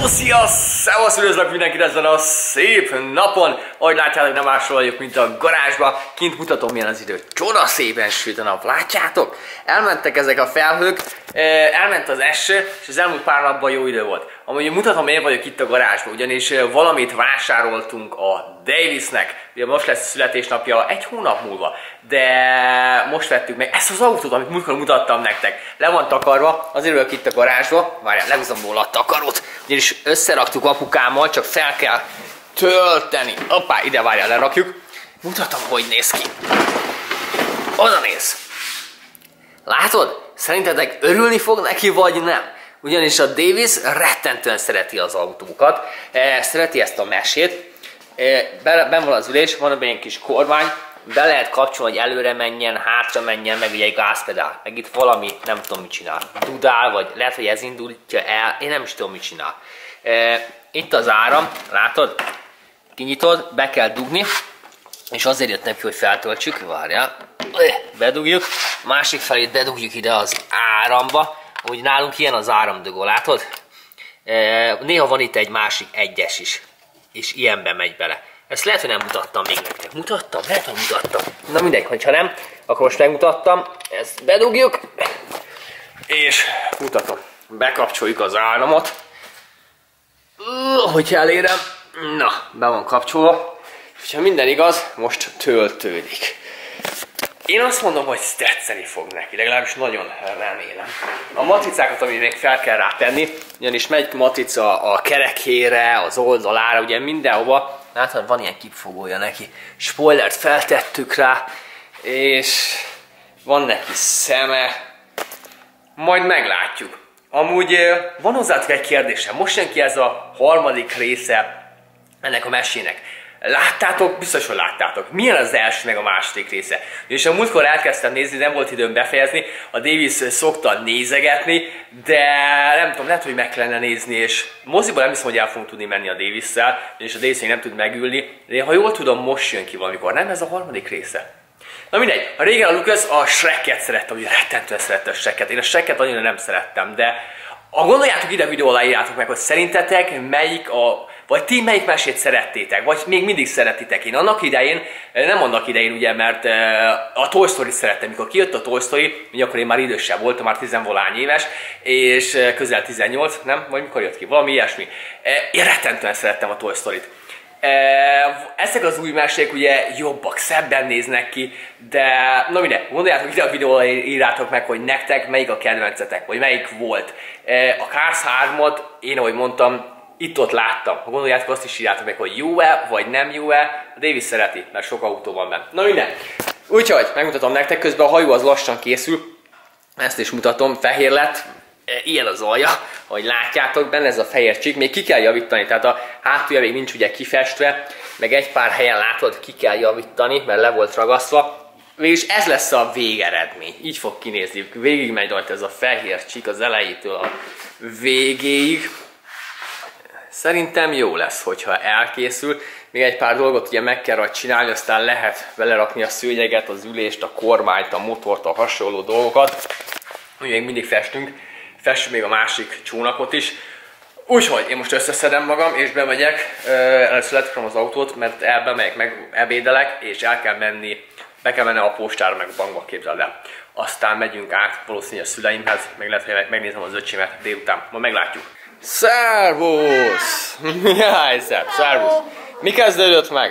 Szia! Szevasz, üdvözlök mindenkit ezen a szép napon! Ahogy látjátok, nem másról vagyok, mint a garázsba. Kint mutatom, milyen az idő. Csoda szépen süt a nap, látjátok? Elmentek ezek a felhők, elment az eső, és az elmúlt pár napban jó idő volt. Amúgy mutatom, miért vagyok itt a garázsban, ugyanis valamit vásároltunk a Davisnek. Ugye most lesz születésnapja egy hónap múlva, de most vettük meg ezt az autót, amit múltkor mutattam nektek. Le van takarva, azért vagyok itt a garázsba. Várjál, lehúzom róla a takarót. Ugyanis összeraktuk apukámmal, csak fel kell tölteni. Hoppá, ide várjál, lerakjuk. Mutatom, hogy néz ki. Oda néz. Látod? Szerintetek örülni fog neki, vagy nem? Ugyanis a Davis rettentően szereti az autókat, szereti ezt a mesét. Ben van az ülés, van egy kis kormány, be lehet kapcsolni, hogy előre menjen, hátra menjen, meg ugye egy gázpedál. Meg itt valami, nem tudom mit csinál, dudál, vagy lehet, hogy ez indulítja el, én nem is tudom mit csinál. Itt az áram, látod? Kinyitod, be kell dugni, és azért jött neki, hogy feltöltsük, várjál, bedugjuk, másik felét bedugjuk ide az áramba, úgy nálunk ilyen az áramdugó, látod? Néha van itt egy másik egyes is, és ilyenbe megy bele. Ezt lehet, hogy nem mutattam még nektek. Mutattam? Lehet, hogy mutattam. Na mindegy, hogyha nem, akkor most megmutattam. Ezt bedugjuk, és mutatom. Bekapcsoljuk az áramot. Hogy elérem. Na, be van kapcsolva. És ha minden igaz, most töltődik. Én azt mondom, hogy tetszeni fog neki, legalábbis nagyon remélem. A matricákat, amit még fel kell rá tenni, ugyanis megy matrica a kerekére, az oldalára, ugye mindenhova. Látod, van ilyen kipfogója neki. Spoilert feltettük rá, és van neki szeme. Majd meglátjuk. Amúgy van hozzátok egy kérdésem. Most jön ki ez a harmadik része ennek a mesének. Láttátok? Biztos, hogy láttátok. Milyen az első meg a második része? És a múltkor elkezdtem nézni, nem volt időm befejezni, a Davis szokta nézegetni, de nem tudom, lehet, hogy meg kellene nézni, és moziban nem hiszem, hogy el fogunk tudni menni a Davis-szel, és a Davis még nem tud megülni, de ha jól tudom, most jön ki valamikor, nem ez a harmadik része? Na mindegy, a régen a Lucas a Shreket szerette, ugye rettentően szerette a Shreket, én a Shreket annyira nem szerettem, de gondoljátok ide a videó alá, írjátok meg, hogy szerintetek melyik vagy ti melyik mesét szerettétek, vagy még mindig szeretitek. Én annak idején, nem annak idején ugye, mert a Toy Story-t szerettem. Mikor kijött a Toy Story, ugye akkor én már idősebb voltam, már 10-valány éves, és közel 18, nem? Vagy mikor jött ki? Valami ilyesmi. Én rettentően szerettem a Toy Story-t. Ezek az új mesék ugye jobbak, szebben néznek ki, de na mindegy, gondoljátok ide a videóra, írjátok meg, hogy nektek melyik a kedvencetek, vagy melyik volt. A Cars 3-ot, én ahogy mondtam, itt-ott láttam. Ha gondoljátok, azt is írjátok meg, hogy jó-e, vagy nem jó-e. A Davis szereti, mert sok autó van benne. Na minden. Úgyhogy megmutatom nektek, közben a hajó az lassan készül. Ezt is mutatom, fehér lett. Ilyen az alja, ahogy látjátok, benne ez a fehér csík. Még ki kell javítani, tehát a hátulja még nincs ugye kifestve. Meg egy pár helyen látod, ki kell javítani, mert le volt ragasztva. Végülis ez lesz a végeredmény. Így fog kinézni. Végig megy rajta ez a fehér csík az elejétől a végéig. Szerintem jó lesz, hogyha elkészül. Még egy pár dolgot ugye meg kell rajta csinálni, aztán lehet belerakni a szőnyeget, az ülést, a kormányt, a motort, a hasonló dolgokat. Ugye még mindig festünk még a másik csónakot is. Úgyhogy én most összeszedem magam, és bemegyek, először leteszem az autót, mert bemegyek, meg ebédelek, és be kell menni a postára, meg a bankba, képzeld el. Aztán megyünk át valószínűleg a szüleimhez, meg lehet, hogy megnézem az öcsémet délután. Majd meglátjuk. Szervusz! Mi a helyzet? Szervusz! Mi kezdődött meg?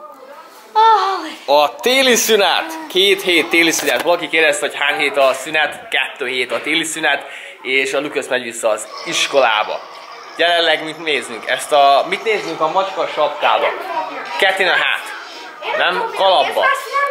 A téli szünet! 2 hét téli szünet. Valaki kérdezte, hogy hány hét a szünet? 2 hét a téli szünet, és a Lucas megy vissza az iskolába. Jelenleg mit nézzünk? Mit nézzünk a macska sapkába? Kettin a hát. Nem kalapba.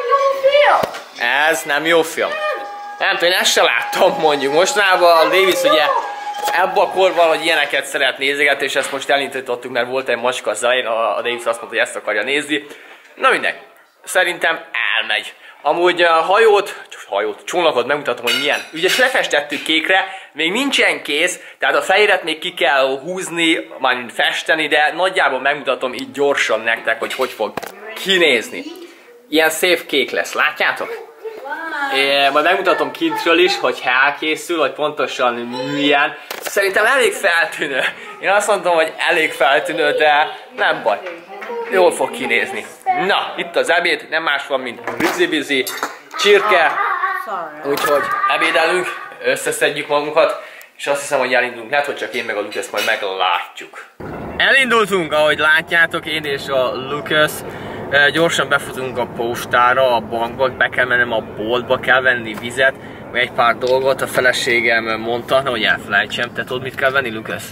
Ez nem jó film. Nem tudom, én ezt se láttam mondjuk. Mostanában a Davis ugye ebben a korban, hogy ilyeneket szeret nézegetni, és ezt most elindítottuk, mert volt egy macska az elején, a Davis azt mondta, hogy ezt akarja nézni. Na mindegy, szerintem elmegy. Amúgy a csónakot megmutatom, hogy milyen. Ugye lefestettük kékre, még nincsen kész, tehát a fehéret még ki kell húzni, már festeni, de nagyjából megmutatom így gyorsan nektek, hogy fog kinézni. Ilyen szép kék lesz, látjátok? Majd megmutatom kintről is, hogy elkészül, hogy pontosan milyen. Szerintem elég feltűnő. Én azt mondom, hogy elég feltűnő, de nem baj. Jól fog kinézni. Na, itt az ebéd, nem más van, mint bizi-bizi, csirke. Úgyhogy ebédelünk, összeszedjük magunkat, és azt hiszem, hogy elindulunk. Lehet, hogy csak én meg a Lucas majd meglátjuk. Elindultunk, ahogy látjátok, én és a Lucas. Gyorsan befutunk a postára, a bankba, be kell mennem a boltba, kell venni vizet, vagy egy pár dolgot. A feleségem mondta, hogy elfelejtsem. Te tudod, mit kell venni, Lucas?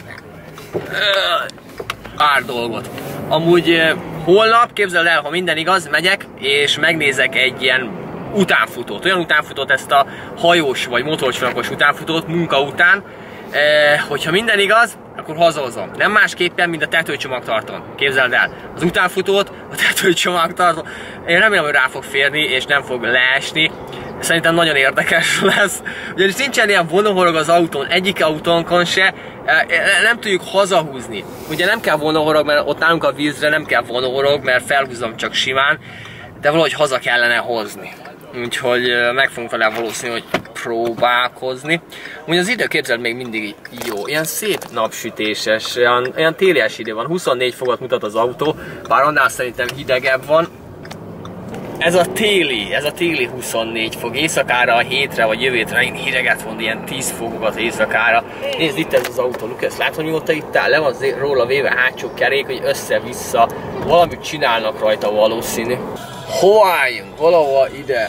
Pár dolgot. Amúgy holnap, képzeld el, ha minden igaz, megyek és megnézek egy ilyen utánfutót. Olyan utánfutót, ezt a hajós vagy motorcsónakos utánfutót munka után. Hogyha minden igaz, akkor hazahozom. Nem másképpen, mint a tetőcsomagtartón. Képzeld el, az utánfutót, a tetőcsomagtartón. Én remélem, hogy rá fog férni, és nem fog leesni. Szerintem nagyon érdekes lesz. Ugyanis nincsen ilyen vonóhorog az autón, egyik autónkon se. Nem tudjuk hazahúzni. Ugye nem kell vonóhorog, mert ott nálunk a vízre nem kell vonóhorog, mert felhúzom csak simán. De valahogy haza kellene hozni. Úgyhogy meg fogunk vele valószínű, hogy próbálkozni. Úgy az idő, képzeld, még mindig jó. Ilyen szép napsütéses, olyan télies idő van. 24 fokot mutat az autó, bár annál szerintem hidegebb van. Ez a téli 24 fok. Éjszakára, a hétre vagy jövő hétre én hideget von, ilyen 10 fokokat éjszakára. Nézd, itt ez az autó, Lucas, látod, mióta itt áll? Le van róla véve hátsó kerék, hogy össze-vissza valamit csinálnak rajta valószínű. Hova álljunk? Valahol ide.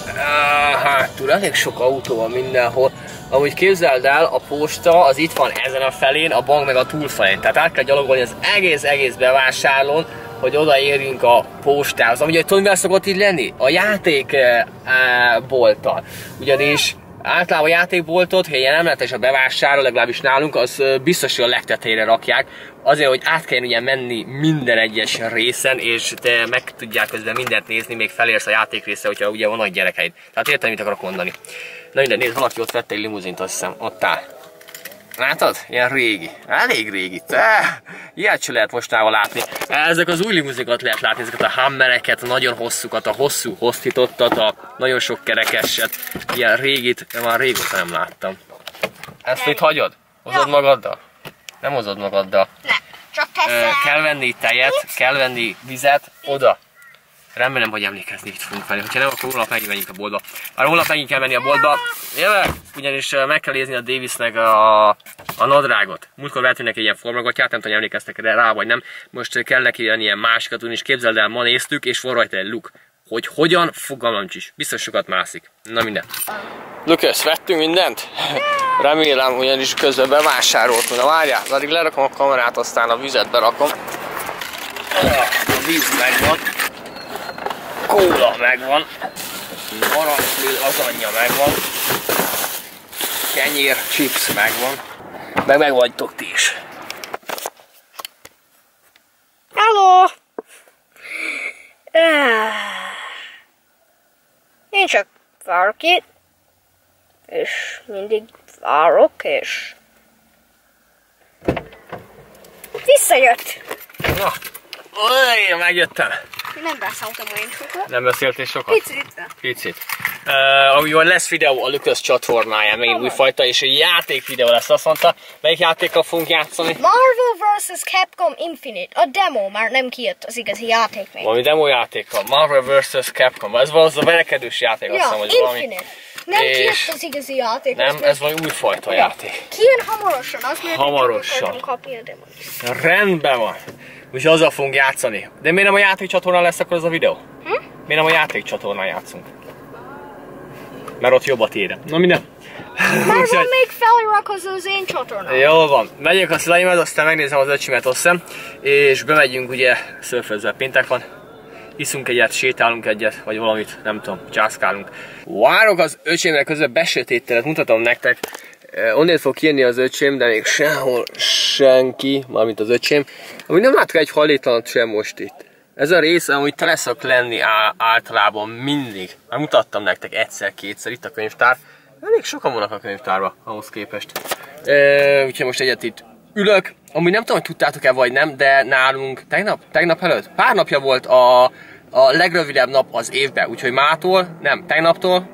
Hátul elég sok autó van mindenhol. Amúgy képzeld el, a posta az itt van ezen a felén, a bank meg a túlfelén. Tehát át kell gyalogolni az egész bevásárlón, hogy odaérjünk a postához. Amúgy, tudod, mivel szokott így lenni? A játékbolttal. Ugyanis általában a játékboltot, ha ilyen emletes a bevásárló, legalábbis nálunk, az biztos, hogy a legtetejére rakják. Azért, hogy át kell ugye menni minden egyes részen, és te meg tudják közben mindent nézni, még felérsz a játék része, hogyha ugye van nagy gyerekeid. Tehát értem, mit akarok mondani. Na minden, nézd, valaki ott vette egy limuzint, azt hiszem, ott áll. Látod? Ilyen régi. Elég régi. Ilyet se lehet mostával látni. Ezek az új limuzinokat lehet látni, ezeket a Hummereket, a nagyon hosszúkat, a hosszú hosszítottat, a nagyon sok kerekeset. Ilyen régit, már régóta nem láttam. Ezt itt hagyod? Hozod magaddal? Nem hozod magaddal. Nem, csak teszem. Kell venni tejet, kell venni vizet, oda. Remélem, hogy emlékezni itt fogunk felé. Ha nem, akkor holnap megint menjünk a boltba. Már holnap megint kell menni a boltba. Jövök! Ugyanis meg kell nézni a Davisnek a nadrágot. Múltkor vettünk neki egy ilyen formagatyát, nem tudom, hogy emlékeztek rá vagy nem. Most kell neki ilyen másikat, és képzeld el, ma néztük, és van rajta egy luk. Hogy hogyan, fogalmam is. Biztos sokat mászik. Na minden. Lucas, vettünk mindent? Remélem, ugyanis közben bevásároltunk. Na várjál, addig lerakom a kamerát, aztán a vizet berakom. A víz megvan. Kóla megvan, aranyfél lazanya megvan, kenyér, chips megvan, meg vagytok ti is. Halló! Én csak várok itt, és mindig várok, és visszajött. Na, én megjöttem. Nem beszéltem olyan sokat. Nem beszéltél sokat? Picit. Ahogy lesz videó a Lucas csatornáján, megint újfajta, és egy játék videó lesz, azt mondta. Melyik játékkal fogunk játszani? Marvel vs. Capcom Infinite. A demo már nem kijött az igazi játék még. Valami demo játékkal. Marvel vs. Capcom. Ez az a verekedős játék, azt hiszem, hogy valami. Infinite. Nem kijött az igazi játék. Nem, ez valami újfajta játék. Kijön hamarosan, az miért hamarosan. Kapni a demót. Rendben van. Úgyhogy azzal fogunk játszani. De miért nem a játékcsatornán lesz akkor az a videó? Miért nem a játékcsatornán játszunk? Mert ott jobb a tiéd. Na minden. Már van még feliratkozó az én csatornám. Jól van. Megyek a szleimet, aztán megnézem az öcsimet, azt hiszem. És bemegyünk, ugye, szörfözzel péntek van. Iszunk egyet, sétálunk egyet, vagy valamit, nem tudom, császkálunk. Várok az öcsémre, közben besötéttelet, mutatom nektek. Onnét fog kijönni az öcsém, de még sehol senki, mármint az öcsém. Amúgy nem látok egy hajléktalant sem most itt. Ez a rész, amúgy tele szok lenni általában mindig. Már mutattam nektek egyszer-kétszer, itt a könyvtár. Elég sokan vannak a könyvtárban ahhoz képest. Úgyhogy most egyet itt ülök. Amúgy nem tudom, hogy tudtátok-e vagy nem, de nálunk tegnap előtt, pár napja volt a legrövidebb nap az évben. Úgyhogy mától, nem, tegnaptól,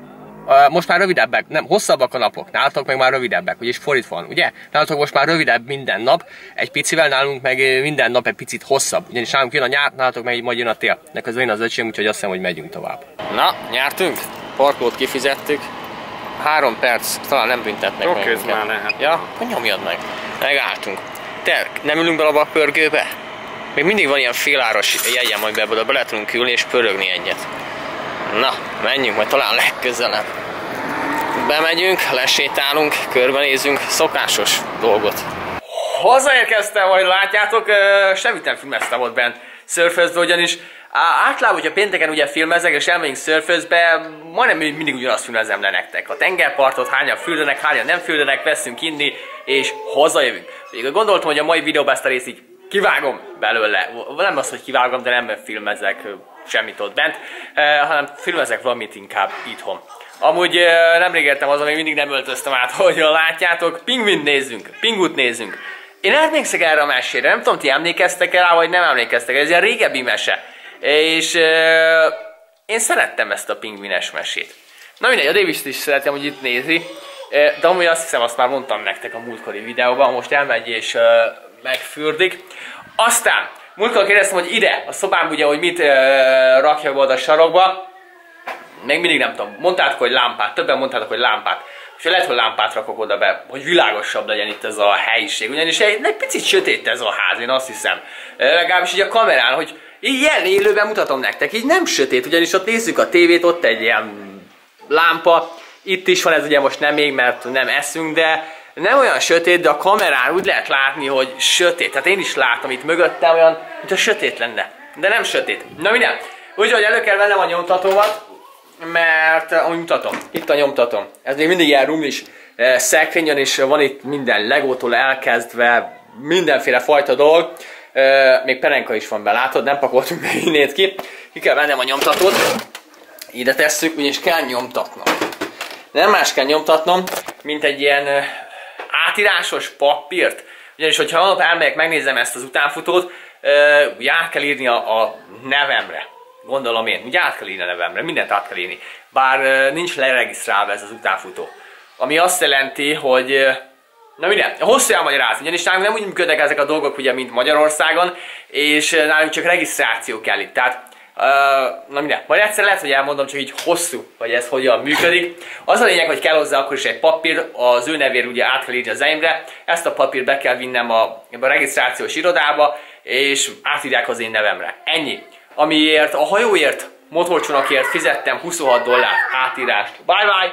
most már rövidebbek, nem, hosszabbak a napok, nálatok meg már rövidebbek, úgyis fordítva van, ugye? Nálatok most már rövidebb minden nap, egy picivel, nálunk meg minden nap egy picit hosszabb, ugyanis nálunk jön a nyár, nálatok meg majd jön a tél. De közben jön az öcsém, úgyhogy azt hiszem, hogy megyünk tovább. Na, nyertünk, parkolót kifizettük, 3 perc, talán nem büntetnek meg minket. Már lehet. Ja, akkor nyomjad meg. Megálltunk. Te, nem ülünk bele a pörgőbe? Még mindig van ilyen féláras jegyen, majd be lehet tudunk ülni és pörögni egyet. Na, menjünk, majd talán legközelebb. Bemegyünk, lesétálunk, körbenézünk, szokásos dolgot. Hazaérkeztem, ahogy látjátok, semmit nem filmeztem ott bent Surfözbe, ugyanis általában, hogyha pénteken ugye filmezek és elmegyünk Surfözbe, majdnem mindig ugyanazt filmezem le nektek. A tengerpartot, hányan fürdenek, hányan nem fürdenek, veszünk inni, és hazajövünk. Végül gondoltam, hogy a mai videóban ezt a részt így kivágom belőle. Nem az, hogy kivágom, de nem filmezek semmit ott bent, hanem filmezek valamit inkább itthon. Amúgy nemrég értem azon, még mindig nem öltöztem át, ahogy látjátok. Pingvint nézzünk, pingut nézzünk. Én emlékszek erre a mesére, nem tudom, ti emlékeztek rá, vagy nem emlékeztek, ez ilyen régebbi mese. És én szerettem ezt a pingvines mesét. Na mindegy, a Davis-t is szeretem, hogy itt nézi. De amúgy azt hiszem, azt már mondtam nektek a múltkori videóban, most elmegy és megfürdik. Aztán, múltkor kérdeztem, hogy ide, a szobám ugye, hogy mit rakjak oda a sarokba. Még mindig nem tudom, mondtátok, hogy lámpát, többen mondtátok, hogy lámpát. És lehet, hogy lámpát rakok oda be, hogy világosabb legyen itt ez a helyiség. Ugyanis egy picit sötét ez a ház, én azt hiszem. Legalábbis így a kamerán, hogy ilyen élőben mutatom nektek, így nem sötét, ugyanis ott nézzük a tévét, ott egy ilyen lámpa. Itt is van, ez ugye most nem még, mert nem eszünk, de nem olyan sötét, de a kamerán úgy lehet látni, hogy sötét. Tehát én is látom itt mögöttem olyan, mintha sötét lenne. De nem sötét. Na minden. Úgyhogy elő kell vennem a nyomtatómat, mert ahogy mutatom, itt a nyomtatom. Ez még mindig ilyen rumlis szekrényen, és van itt minden Legótól elkezdve, mindenféle fajta dolog. Még perenka is van be, látod? Nem pakoltunk még innét ki. Ki kell vennem a nyomtatót. Ide tesszük, ugyanis kell nyomtatnom. Nem más kell nyomtatnom, mint egy ilyen átírásos papírt. Ugyanis, hogyha holnap elmegyek, megnézem ezt az utánfutót, ugye át kell írni a nevemre. Gondolom én, ugye át kell írni a nevemre, mindent át kell írni. Bár nincs leregisztrálva ez az utánfutó. Ami azt jelenti, hogy... Na minden, hosszú elmagyarázni, ugyanis nálunk nem úgy működnek ezek a dolgok, ugye, mint Magyarországon, és nálunk csak regisztráció kell itt. Tehát, na minden, majd egyszer lehet, hogy elmondom, csak így hosszú, hogy ez hogyan működik. Az a lényeg, hogy kell hozzá akkor is egy papír, az ő nevér ugye át kell írni az enyémre, ezt a papírt be kell vinnem a regisztrációs irodába, és átírják az én nevemre. Ennyi. Amiért a hajóért, motorcsónakért fizettem $26 átírást. Bye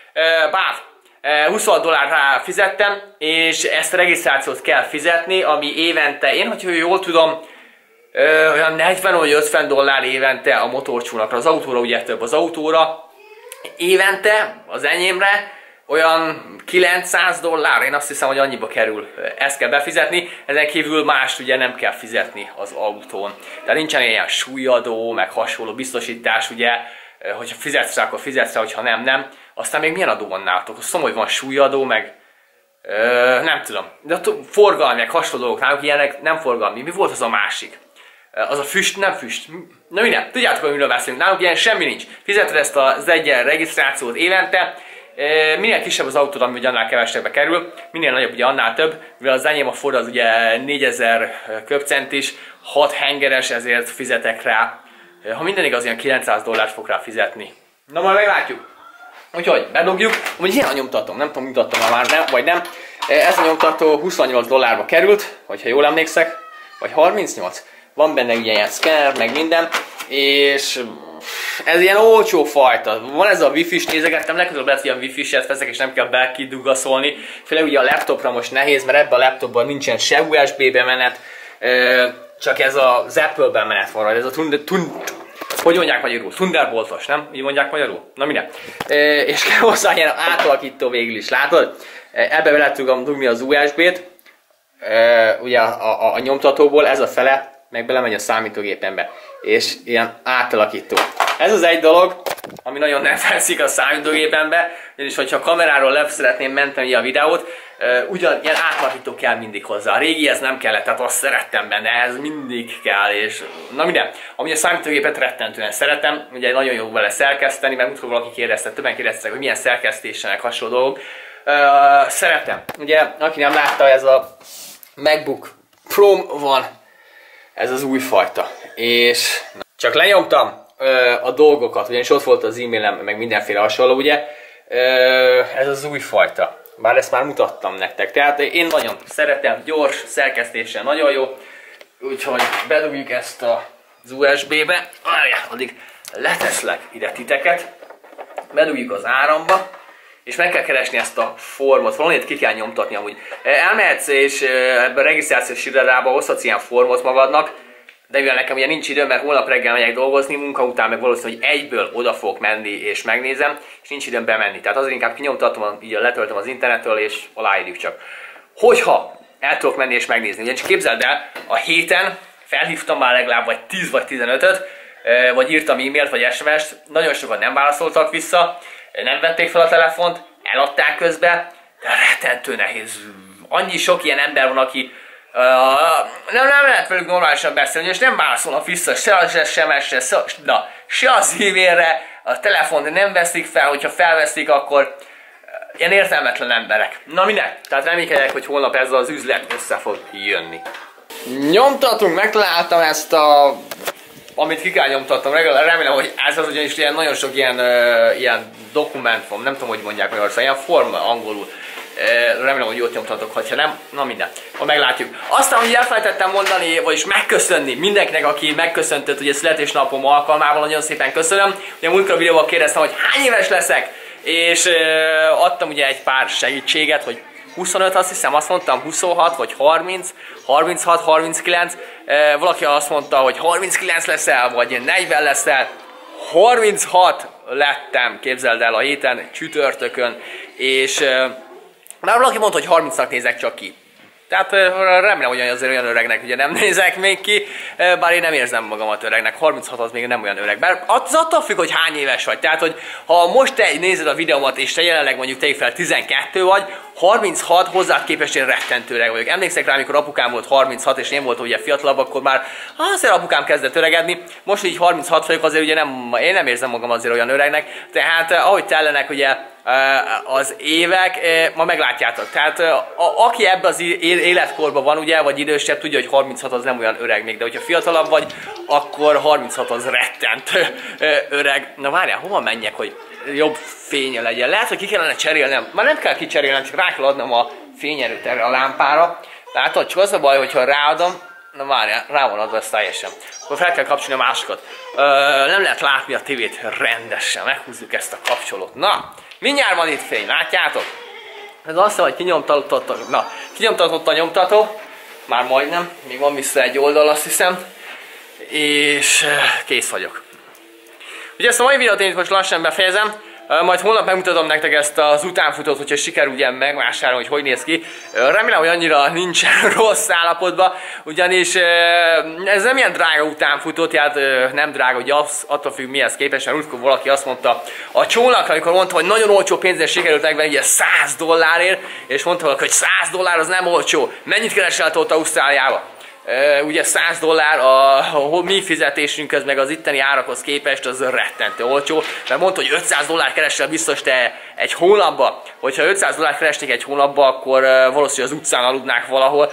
bye! 26 dollár fizettem, és ezt a regisztrációt kell fizetni, ami évente, én hogyha jól tudom, olyan 40 vagy 50 dollár évente a motorcsónakra, az autóra ugye több az autóra. Évente az enyémre olyan 900 dollár, én azt hiszem, hogy annyiba kerül. Ezt kell befizetni, ezen kívül mást ugye nem kell fizetni az autón. Tehát nincsen ilyen súlyadó, meg hasonló biztosítás, ugye, hogyha fizetsz rá, akkor fizetsz rá, hogyha nem, nem. Aztán még milyen adó van nálatok? Azt mondom, hogy van súlyadó, meg nem tudom. De forgalmi, meg hasonló dolgok náluk, ilyenek nem forgalmi. Mi volt az a másik? Az a füst, nem füst. Na minden, tudjátok, hogy miről beszélünk. Nálunk ilyen semmi nincs. Fizeted ezt az egyen regisztrációt évente. Minél kisebb az autód, ami ugye annál kevesebbe kerül, minél nagyobb ugye annál több, mivel az enyém a Ford az ugye 4000 köbcentis, 6 hengeres, ezért fizetek rá. Ha minden igaz, ilyen 900 dollárt fog rá fizetni. Na majd meglátjuk. Úgyhogy bedobjuk, hogy ilyen a nyomtatom, nem tudom, mutattam már nem, vagy nem. Ez a nyomtató 28 dollárba került, hogyha jól emlékszek, vagy 38. Van benne ugye ilyen szkenner, meg minden, és ez ilyen olcsó fajta. Van ez a wifi-s, nézegettem, legközelebb lehet, hogy ilyen wifi-set veszek, és nem kell bekidugaszolni. Főleg ugye a laptopra most nehéz, mert ebben a laptopban nincsen se USB-be menet, csak ez az Apple-ben menet van rajta, ez a hogy mondják magyarul? Thunderboltos, nem? Így mondják magyarul? Na minden. És kell hozzá ilyen átalakító végül is, látod? Ebbe be lehet dugni az USB-t, ugye a nyomtatóból, ez a fele, meg belemegy a számítógépembe. És ilyen átalakító. Ez az egy dolog, ami nagyon nem felszik a számítógépembe, ugyanis hogyha kameráról le szeretném menteni a videót, ugyan átlapító kell mindig hozzá. A régihez nem kellett, tehát azt szerettem benne, ez mindig kell, és na minden. Ami a számítógépet rettentően szeretem, ugye nagyon jó vele szerkeszteni, mert múltkor valaki kérdezte, többen kérdeztek, hogy milyen szerkesztésenek hasonló dolgok. Szeretem. Ugye, aki nem látta, ez a MacBook Pro van, ez az új fajta. És csak lenyomtam a dolgokat, ugyanis ott volt az e-mailem, meg mindenféle hasonló, ugye. Ez az új fajta. Bár ezt már mutattam nektek. Tehát én nagyon szeretem, gyors, szerkesztéssel nagyon jó. Úgyhogy bedugjuk ezt az USB-be. Várjál, addig leteszlek ide titeket. Bedugjuk az áramba. És meg kell keresni ezt a formot, valamit ki kell nyomtatni amúgy. Elmehetsz és ebben a regisztrációs irodába hozhatsz ilyen formot magadnak, de mivel nekem ugye nincs idő, mert holnap reggel megyek dolgozni, munka után meg valószínű, hogy egyből oda fogok menni és megnézem, és nincs időm bemenni. Tehát azért inkább kinyomtatom, így letöltöm az internetről és aláírjuk csak. Hogyha el tudok menni és megnézni, ugyanis képzeld el, a héten felhívtam már legalább vagy 10 vagy 15-öt, vagy írtam e-mailt vagy SMS-t, nagyon sokan nem válaszoltak vissza, nem vették fel a telefont, eladták közbe, de rettentő nehéz. Annyi sok ilyen ember van, aki nem lehet velük normálisan beszélni, és nem válaszolnak vissza se az SMS-re, se az e-mailre, a telefont nem veszik fel, hogyha felveszik, akkor ilyen értelmetlen emberek. Na minden, tehát reménykedek, hogy holnap ez az üzlet össze fog jönni. Nyomtatunk, megtaláltam ezt a... amit ki kell nyomtatnom, remélem, hogy ez az, ugyanis ilyen, nagyon sok ilyen dokumentum, nem tudom, hogy mondják Magyarországon, ilyen forma angolul. Remélem, hogy jót nyomtatok, ha nem, na minden, ha meglátjuk. Aztán, hogy elfelejtettem mondani, vagyis megköszönni mindenkinek, aki megköszöntött, hogy a születésnapom alkalmával, nagyon szépen köszönöm. Ugye múltkor a videóban kérdeztem, hogy hány éves leszek, és adtam ugye egy pár segítséget, hogy 25, azt hiszem, azt mondtam, 26 vagy 30, 36, 39, valaki azt mondta, hogy 39 leszel, vagy 40 leszel, 36 lettem, képzeld el, a héten csütörtökön, és már valaki mondta, hogy 30-nak nézek csak ki. Tehát remélem, hogy azért olyan öregnek ugye nem nézek még ki, bár én nem érzem magamat öregnek, 36 az még nem olyan öreg. Bár az attól függ, hogy hány éves vagy. Tehát, hogy ha most te nézed a videómat, és te jelenleg mondjuk tegyük fel 12 vagy, 36 hozzád képest én rettentő öreg vagyok. Emlékszek rá, amikor apukám volt 36, és én voltam ugye fiatalabb, akkor már azért apukám kezdett öregedni. Most így 36 vagyok, azért ugye én nem érzem magam azért olyan öregnek. Tehát ahogy tellenek ugye az évek, ma meglátjátok. Tehát aki ebben az életkorban van, ugye, vagy idősebb, tudja, hogy 36 az nem olyan öreg még, de hogyha fiatalabb vagy, akkor 36 az rettent öreg. Na várjál, hova menjek, hogy jobb fénye legyen? Lehet, hogy ki kellene cserélnem. Már nem kell kicserélnem, csak rá kell adnom a fényerőt erre a lámpára. Látod, csak az a baj, hogyha ráadom, na várjál, rá van adva, ez teljesen. Akkor fel kell kapcsolni a másikat. Nem lehet látni a tévét rendesen, meghúzzuk ezt a kapcsolót. Na, mindjárt van itt fény, látjátok? Ez azt mondja, hogy kinyomtatott a nyomtató, már majdnem, még van vissza egy oldal, azt hiszem, és kész vagyok. Ugye ezt a mai videót én itt most lassan befejezem, majd holnap megmutatom nektek ezt az utánfutót, hogyha sikerül ugye megvásárolni, hogy néz ki. Remélem, hogy annyira nincsen rossz állapotban, ugyanis ez nem ilyen drága utánfutó, tehát nem drága, ugye attól függ mihez képest, mert útkor valaki azt mondta a csónak, amikor mondta, hogy nagyon olcsó pénzért sikerült megvenni, ugye $100, és mondta valaki, hogy $100 az nem olcsó. Mennyit keresett ott Ausztráliába? Ugye $100 a mi fizetésünkhöz meg az itteni árakhoz képest az rettentő olcsó, mert mondta, hogy $500 keresel biztos te egy hónapba. Hogyha $500 keresnék egy hónapba, akkor valószínűleg az utcán aludnák valahol.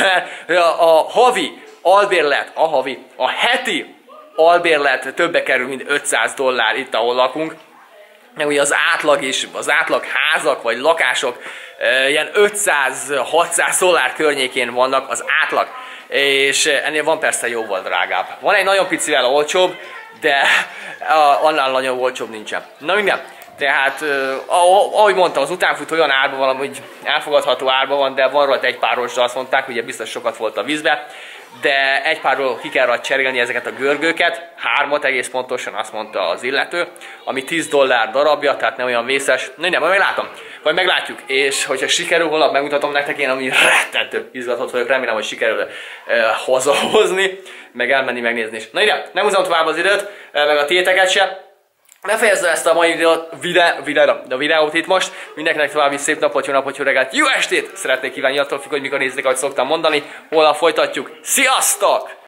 A havi albérlet, a heti albérlet többe kerül, mint $500 itt, ahol lakunk. Meg ugye az átlag házak vagy lakások ilyen $500-600 környékén vannak az átlag. És ennél van persze jóval drágább. Van egy nagyon picivel olcsóbb, de annál nagyon olcsóbb nincsen. Na minden. Tehát, ahogy mondtam, az utánfutó olyan árban van, hogy elfogadható árban van, de van rajta egy páros, de azt mondták, ugye biztos sokat volt a vízbe. de egy párról ki kell rajta cserélni ezeket a görgőket, 3 egész pontosan azt mondta az illető, ami $10 darabja, tehát nem olyan vészes. Nem, majd meglátom, vagy meglátjuk, és hogyha sikerül, holnap megmutatom nektek, én ami rettentő izgatott vagyok, remélem, hogy sikerül hazahozni, meg elmenni megnézni is. Na ide, nem húzom tovább az időt, meg a tiéteket se. Befejezem ezt a mai videót itt most. Mindenkinek további szép napot, jó napot, jó reggelt, jó estét! Szeretnék kívánni, attól függ, hogy mikor nézzék, ahogy szoktam mondani. Holnap folytatjuk. Sziasztok!